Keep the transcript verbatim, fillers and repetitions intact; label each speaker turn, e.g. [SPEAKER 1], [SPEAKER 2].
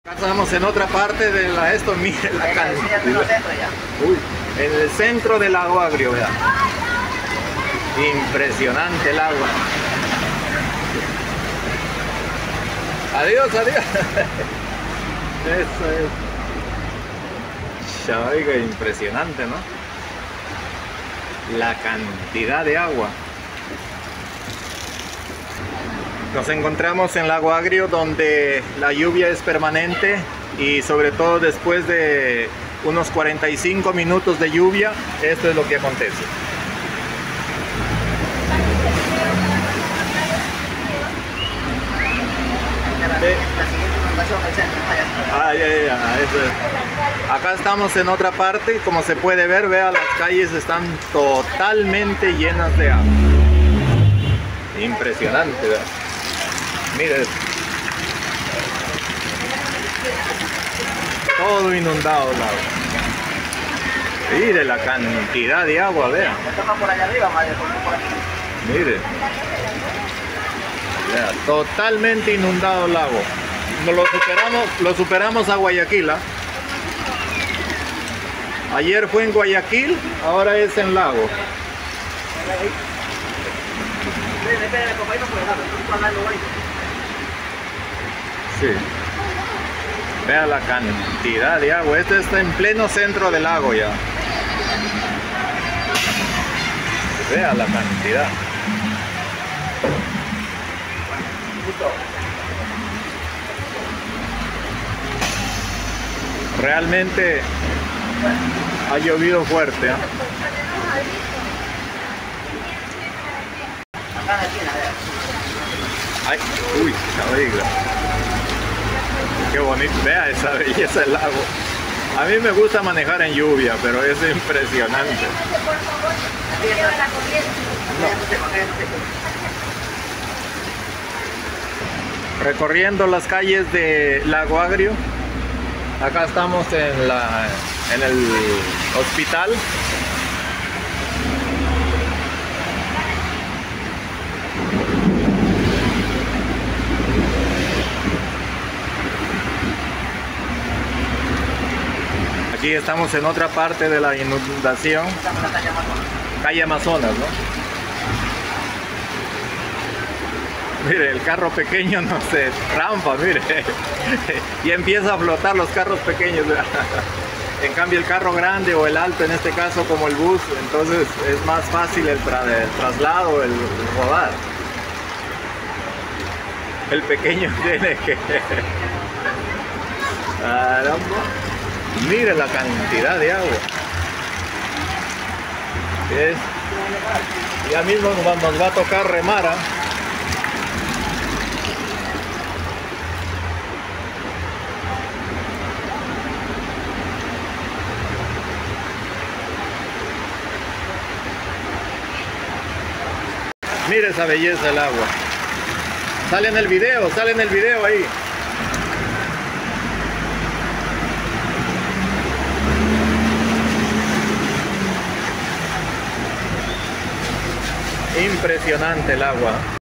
[SPEAKER 1] Acá estamos en otra parte de la esto, mire la cantidad. Uy, en el centro del lago Agrio, vea. Impresionante el agua. Adiós, adiós. Eso es. Ya, oiga, impresionante, ¿no? La cantidad de agua. Nos encontramos en Lago Agrio, donde la lluvia es permanente y sobre todo después de unos cuarenta y cinco minutos de lluvia, esto es lo que acontece. Ah, ya, ya, ya, eso es. Acá estamos en otra parte, como se puede ver, vea, las calles están totalmente llenas de agua. Impresionante, ¿verdad? Mire, todo inundado el agua. Mire la cantidad de agua, vea. Mire, vea, totalmente inundado el lago. Nos lo superamos, lo superamos a Guayaquil, ¿eh? Ayer fue en Guayaquil, ahora es en Lago. Sí. Vea la cantidad de agua. Este está en pleno centro del lago ya. Vea la cantidad. Realmente ha llovido fuerte, ¿eh? Ay, uy, oiga. Qué bonito, vea esa belleza del lago. A mí me gusta manejar en lluvia, pero es impresionante. No. Recorriendo las calles de Lago Agrio. Acá estamos en, la, en el hospital. Aquí estamos en otra parte de la inundación. Calle Amazonas, ¿no? Mire, el carro pequeño no se trampa, mire. Y empieza a flotar los carros pequeños. En cambio el carro grande o el alto, en este caso como el bus, entonces es más fácil el, tra el traslado, el, el rodar. El pequeño tiene que... Caramba. Mire la cantidad de agua. Es, ya mismo nos va a tocar remar, ¿eh? Mire esa belleza del agua. Sale en el video, sale en el video ahí. Impresionante el agua.